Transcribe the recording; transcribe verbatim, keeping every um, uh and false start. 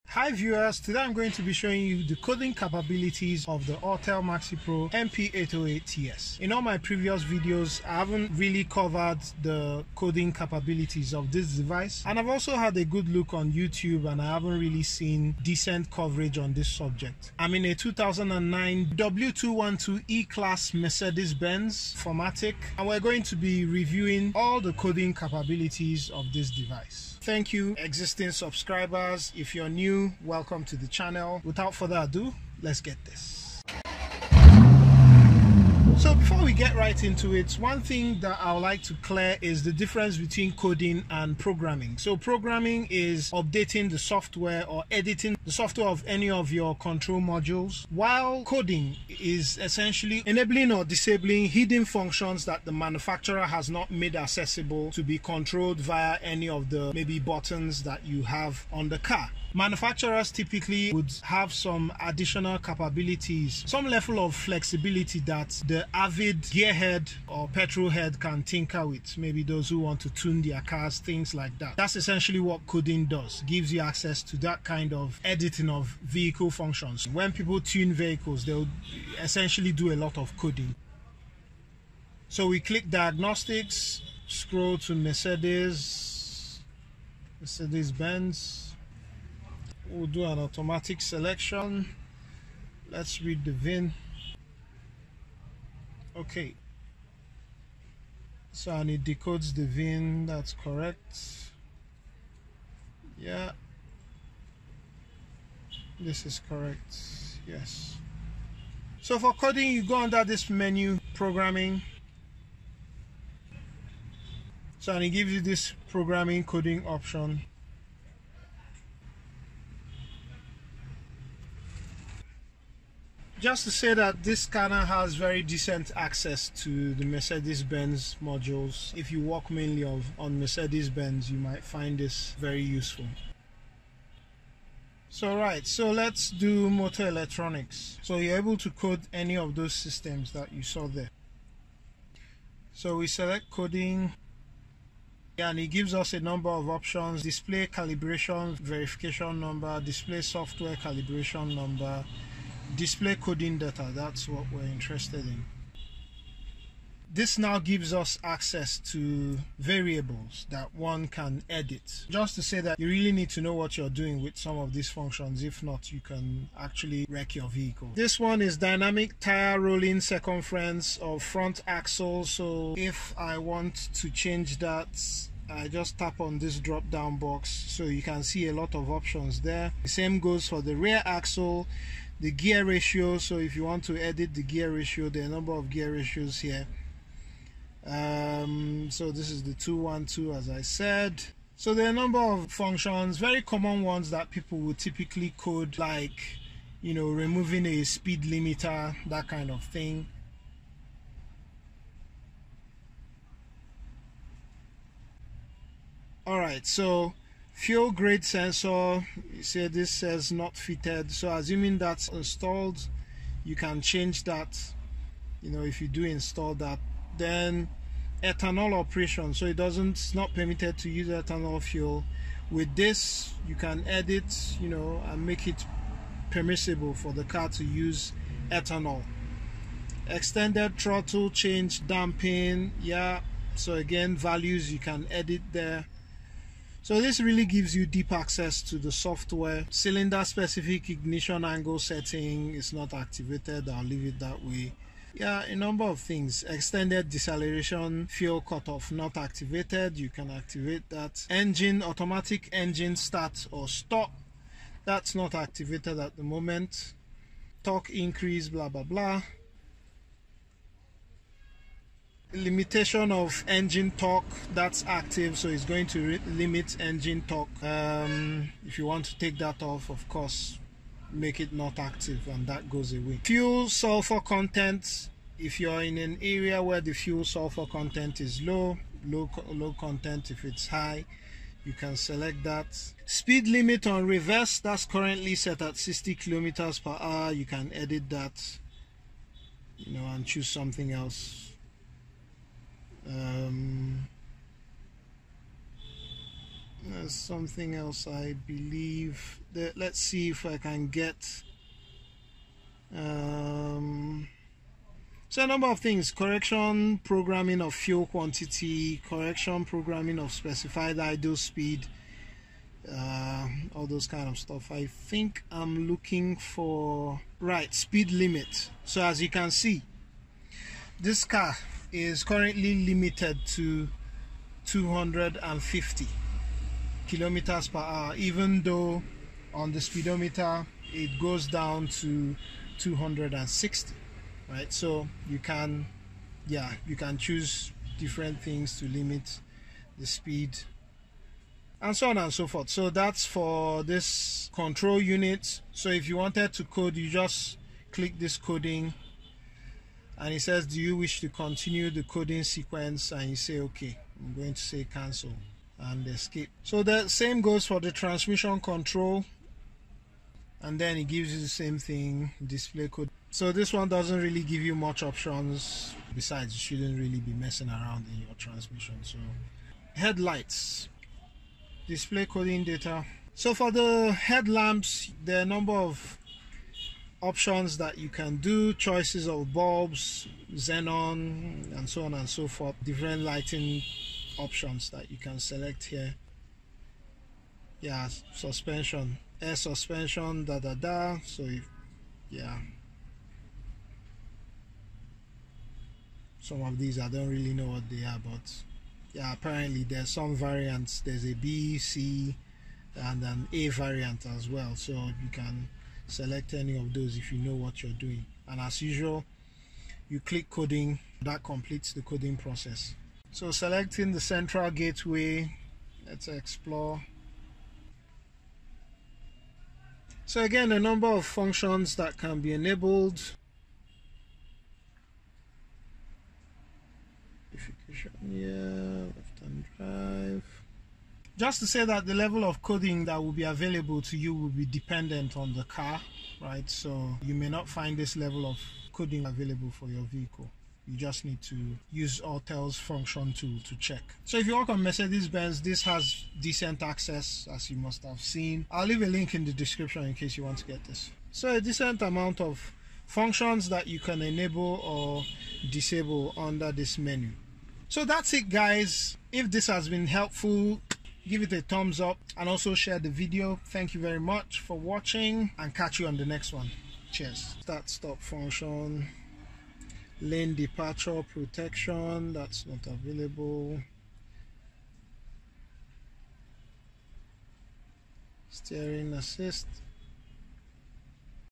Hi viewers, today I'm going to be showing you the coding capabilities of the Autel MaxiPRO M P eight oh eight T S. In all my previous videos, I haven't really covered the coding capabilities of this device, and I've also had a good look on YouTube and I haven't really seen decent coverage on this subject. I'm in a two thousand nine W two twelve E-Class Mercedes Benz Formatic, and we're going to be reviewing all the coding capabilities of this device. Thank you, existing subscribers. If you're new, welcome to the channel. Without further ado, let's get this. So before we get right into it, one thing that I would like to clear is the difference between coding and programming. So programming is updating the software or editing the software of any of your control modules, while coding is essentially enabling or disabling hidden functions that the manufacturer has not made accessible to be controlled via any of the maybe buttons that you have on the car. Manufacturers typically would have some additional capabilities, some level of flexibility that the avid gearhead or petrol head can tinker with. Maybe those who want to tune their cars, things like that. That's essentially what coding does. Gives you access to that kind of editing of vehicle functions. When people tune vehicles, they'll essentially do a lot of coding. So we click diagnostics, scroll to Mercedes, Mercedes Benz. We'll do an automatic selection. Let's read the V I N. Okay. So and it decodes the V I N. That's correct. Yeah. This is correct. Yes. So for coding, you go under this menu, programming. So and it gives you this programming coding option. Just to say that this scanner has very decent access to the Mercedes Benz modules. If you work mainly of, on Mercedes Benz, you might find this very useful. So right, so let's do motor electronics. So you're able to code any of those systems that you saw there. So we select coding, and it gives us a number of options: display calibration verification number, display software calibration number, display coding data. That's what we're interested in. This now gives us access to variables that one can edit. Just to say that you really need to know what you're doing with some of these functions. If not, you can actually wreck your vehicle. This one is dynamic tire rolling circumference of front axle. So if I want to change that, I just tap on this drop down box, so you can see a lot of options there. The same goes for the rear axle, the gear ratio. So if you want to edit the gear ratio, there are a number of gear ratios here. Um, so this is the two one two, as I said. So there are a number of functions, very common ones that people would typically code, like, you know, removing a speed limiter, that kind of thing. Alright, so fuel grade sensor, you see this says not fitted, so assuming that's installed, you can change that, you know, if you do install that. Then ethanol operation, so it doesn't, it's not permitted to use ethanol fuel. With this, you can edit, you know, and make it permissible for the car to use ethanol. Extended throttle change damping, yeah, so again, values you can edit there. So this really gives you deep access to the software. Cylinder specific ignition angle setting is not activated. I'll leave it that way. Yeah, a number of things. Extended deceleration fuel cutoff not activated. You can activate that. Engine, automatic engine start or stop, that's not activated at the moment. Torque increase, blah blah blah. Limitation of engine torque, that's active, so it's going to limit engine torque. Um, if you want to take that off, of course, make it not active, and that goes away. Fuel sulfur content, if you're in an area where the fuel sulfur content is low, low, low content. If it's high, you can select that. Speed limit on reverse, that's currently set at sixty kilometers per hour. You can edit that, you know, and choose something else. Um, there's something else I believe that, let's see if I can get um, so a number of things: correction programming of fuel quantity, correction programming of specified idle speed, uh, all those kind of stuff. I think I'm looking for, right, speed limit. So as you can see, this car is currently limited to two hundred fifty kilometers per hour, even though on the speedometer it goes down to two hundred sixty, right? So you can, yeah, you can choose different things to limit the speed and so on and so forth. So that's for this control unit. So if you wanted to code, you just click this coding and it says, do you wish to continue the coding sequence? And you say okay. I'm going to say cancel and escape. So the same goes for the transmission control, and then it gives you the same thing, display code. So this one doesn't really give you much options. Besides, you shouldn't really be messing around in your transmission. So headlights, display coding data. So for the headlamps, there are a number of options that you can do, choices of bulbs, xenon, and so on and so forth. Different lighting options that you can select here. Yeah, suspension, air suspension, da da da. So if, yeah, some of these I don't really know what they are, but yeah, apparently there's some variants. There's a B, C, and an A variant as well. So you can select any of those if you know what you're doing. And as usual, you click coding. That completes the coding process. So selecting the central gateway, let's explore. So again, a number of functions that can be enabled. Yeah, left-hand drive. Just to say that the level of coding that will be available to you will be dependent on the car, right? So you may not find this level of coding available for your vehicle. You just need to use Autel's function tool to check. So if you work on Mercedes Benz, this has decent access, as you must have seen. I'll leave a link in the description in case you want to get this. So a decent amount of functions that you can enable or disable under this menu. So that's it, guys. If this has been helpful, give it a thumbs up and also share the video. Thank you very much for watching and catch you on the next one. Cheers. Start stop function, lane departure protection, that's not available. Steering assist.